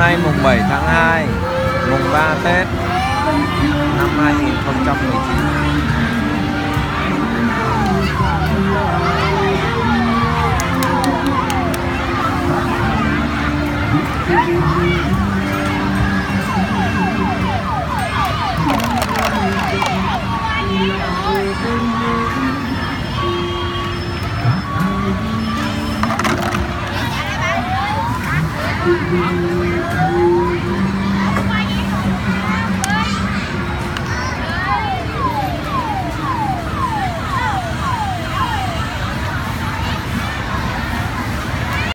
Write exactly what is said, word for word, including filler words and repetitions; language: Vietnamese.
nay mùng bảy tháng hai, mùng ba Tết năm hai nghìn không trăm mười chín. Thank you.